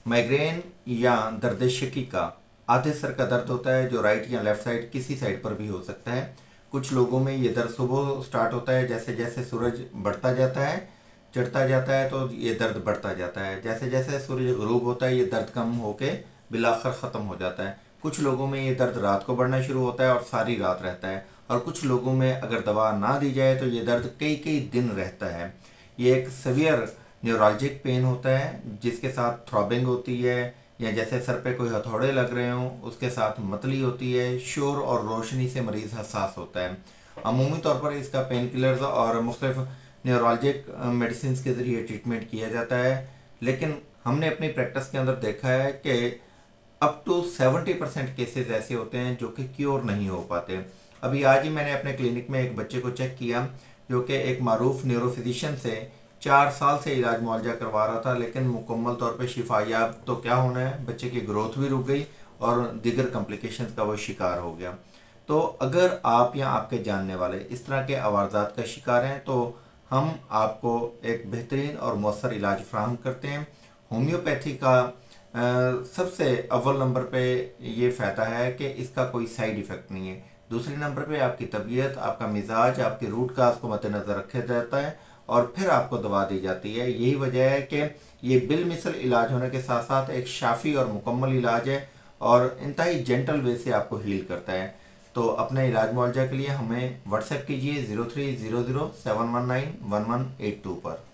Migraine या दर्द shaky का आधे सर का दर्द होता है जो राइट या लेफ्ट साइड किसी साइड पर भी हो सकता है। कुछ लोगों में ये दर्द सुबह स्टार्ट होता है, जैसे जैसे सूरज बढ़ता जाता है चढ़ता जाता है तो ये दर्द बढ़ता जाता है। जैसे जैसे सूरज गुरूब होता है ये दर्द कम होके बिलाखिर ख़त्म हो जाता है। कुछ लोगों में ये दर्द रात को बढ़ना शुरू होता है और सारी रात रहता है, और कुछ लोगों में अगर दवा ना दी जाए तो ये दर्द कई कई दिन रहता है। ये एक सीवियर न्यूरोलजिक पेन होता है जिसके साथ थ्रॉबिंग होती है, या जैसे सर पे कोई हथौड़े लग रहे हों उसके साथ मतली होती है। शोर और रोशनी से मरीज़ हसास होता है। अमूमी तौर पर इसका पेन किलर्स और मुख्तलिफ न्यूरोलजिक मेडिसिन के ज़रिए ट्रीटमेंट किया जाता है, लेकिन हमने अपनी प्रैक्टिस के अंदर देखा है कि अप टू 70% केसेस ऐसे होते हैं जो कि क्योर नहीं हो पाते। अभी आज ही मैंने अपने क्लिनिक में एक बच्चे को चेक किया जो कि एक मारूफ न्यूरोफिजिशियन से 4 साल से इलाज मुआवजा करवा रहा था, लेकिन मुकम्मल तौर पे शिफायाब तो क्या होना है, बच्चे की ग्रोथ भी रुक गई और दीगर कॉम्प्लिकेशंस का वो शिकार हो गया। तो अगर आप या आपके जानने वाले इस तरह के अवारदात का शिकार हैं तो हम आपको एक बेहतरीन और मौसर इलाज फ्राहम करते हैं। होम्योपैथी का सबसे अव्वल नंबर पे ये फ़ायदा है कि इसका कोई साइड इफ़ेक्ट नहीं है। दूसरे नंबर पे आपकी तबीयत, आपका मिजाज, आपकी रूट काज को मद्देनज़र रखा जाता है और फिर आपको दवा दी जाती है। यही वजह है कि ये बिल मिसल इलाज होने के साथ साथ एक शाफी और मुकम्मल इलाज है और इंतहाई जेंटल वे से आपको हील करता है। तो अपने इलाज मुआवजा के लिए हमें व्हाट्सएप कीजिए 030071911182 पर।